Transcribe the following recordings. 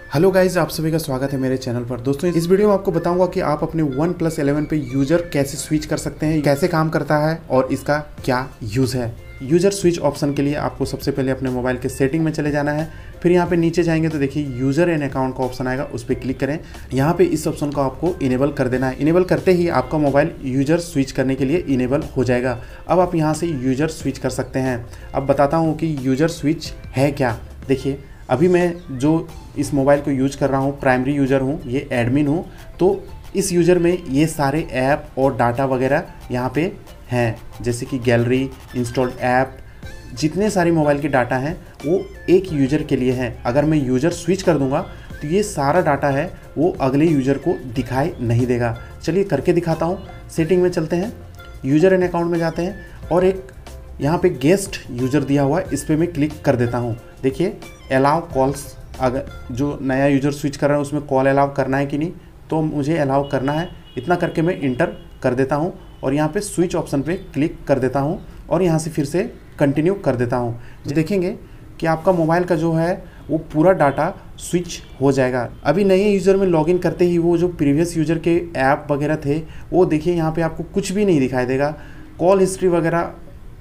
Hello guys, आप सभी का स्वागत है मेरे चैनल पर। दोस्तों, इस वीडियो में आपको बताऊंगा कि आप अपने OnePlus 11 पे यूजर कैसे स्विच कर सकते हैं, कैसे काम करता है और इसका क्या यूज़ है। यूजर स्विच ऑप्शन के लिए आपको सबसे पहले अपने मोबाइल के सेटिंग में चले जाना है। फिर यहाँ पे नीचे जाएंगे तो देखिए यूजर एंड अकाउंट का ऑप्शन आएगा, उस पर क्लिक करें। यहाँ पे इस ऑप्शन को आपको इनेबल कर देना है। इनेबल करते ही आपका मोबाइल यूजर स्विच करने के लिए इनेबल हो जाएगा। अब आप यहाँ से यूजर स्विच कर सकते हैं। अब बताता हूँ कि यूजर स्विच है क्या। देखिए, अभी मैं जो इस मोबाइल को यूज कर रहा हूँ, प्राइमरी यूज़र हूँ, ये एडमिन हूँ। तो इस यूज़र में ये सारे ऐप और डाटा वगैरह यहाँ पे हैं, जैसे कि गैलरी, इंस्टॉल्ड ऐप, जितने सारी मोबाइल के डाटा हैं वो एक यूज़र के लिए हैं। अगर मैं यूज़र स्विच कर दूँगा तो ये सारा डाटा है वो अगले यूज़र को दिखाई नहीं देगा। चलिए करके दिखाता हूँ। सेटिंग में चलते हैं, यूज़र एंड अकाउंट में जाते हैं और एक यहाँ पे गेस्ट यूज़र दिया हुआ है, इस पर मैं क्लिक कर देता हूँ। देखिए, अलाउ कॉल्स, अगर जो नया यूज़र स्विच कर रहा है उसमें कॉल अलाउ करना है कि नहीं, तो मुझे अलाउ करना है। इतना करके मैं इंटर कर देता हूँ और यहाँ पे स्विच ऑप्शन पे क्लिक कर देता हूँ और यहाँ से फिर से कंटिन्यू कर देता हूँ। देखेंगे कि आपका मोबाइल का जो है वो पूरा डाटा स्विच हो जाएगा। अभी नए यूज़र में लॉगिन करते ही वो जो प्रीवियस यूज़र के ऐप वगैरह थे वो देखिए यहाँ पे आपको कुछ भी नहीं दिखाई देगा। कॉल हिस्ट्री वगैरह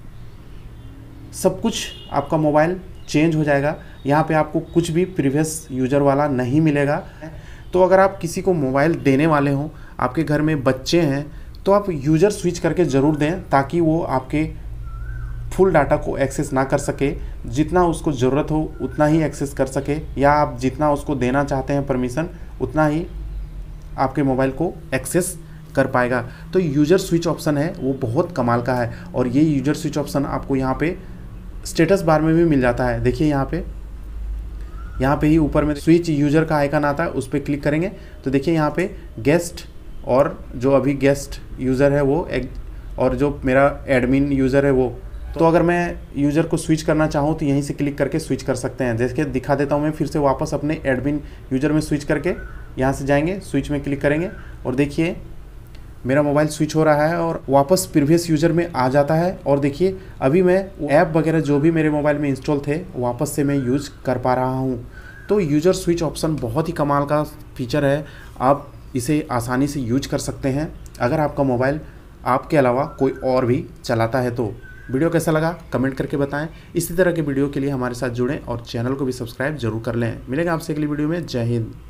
सब कुछ आपका मोबाइल चेंज हो जाएगा। यहाँ पे आपको कुछ भी प्रीवियस यूज़र वाला नहीं मिलेगा। तो अगर आप किसी को मोबाइल देने वाले हों, आपके घर में बच्चे हैं, तो आप यूज़र स्विच करके ज़रूर दें ताकि वो आपके फुल डाटा को एक्सेस ना कर सके। जितना उसको ज़रूरत हो उतना ही एक्सेस कर सके, या आप जितना उसको देना चाहते हैं परमिशन उतना ही आपके मोबाइल को एक्सेस कर पाएगा। तो यूज़र स्विच ऑप्शन है वो बहुत कमाल का है और ये यूज़र स्विच ऑप्शन आपको यहाँ पे स्टेटस बार में भी मिल जाता है। देखिए यहाँ पे ही ऊपर में स्विच यूज़र का आइकन आता है, उस पर क्लिक करेंगे तो देखिए यहाँ पे गेस्ट और जो अभी गेस्ट यूज़र है वो और जो मेरा एडमिन यूज़र है वो। तो अगर मैं यूज़र को स्विच करना चाहूँ तो यहीं से क्लिक करके स्विच कर सकते हैं। जैसे दिखा देता हूँ मैं फिर से वापस अपने एडमिन यूज़र में स्विच करके यहाँ से जाएंगे, स्विच में क्लिक करेंगे और देखिए मेरा मोबाइल स्विच हो रहा है और वापस प्रीवियस यूज़र में आ जाता है। और देखिए अभी मैं ऐप वगैरह जो भी मेरे मोबाइल में इंस्टॉल थे वापस से मैं यूज़ कर पा रहा हूँ। तो यूज़र स्विच ऑप्शन बहुत ही कमाल का फीचर है, आप इसे आसानी से यूज कर सकते हैं अगर आपका मोबाइल आपके अलावा कोई और भी चलाता है। तो वीडियो कैसा लगा कमेंट करके बताएं। इसी तरह के वीडियो के लिए हमारे साथ जुड़ें और चैनल को भी सब्सक्राइब जरूर कर लें। मिलेगा आपसे अगली वीडियो में। जय हिंद।